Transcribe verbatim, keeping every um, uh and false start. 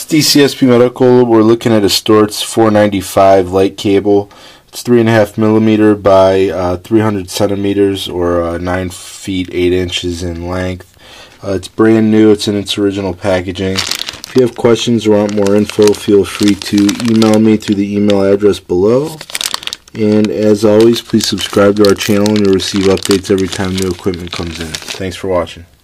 D C S P Medical. We're looking at a Storz four ninety-five light cable. It's three and a half millimeter by uh, three hundred centimeters, or uh, nine feet eight inches in length. Uh, it's brand new. It's in its original packaging. If you have questions or want more info, feel free to email me through the email address below. And as always, please subscribe to our channel and you'll receive updates every time new equipment comes in. Thanks for watching.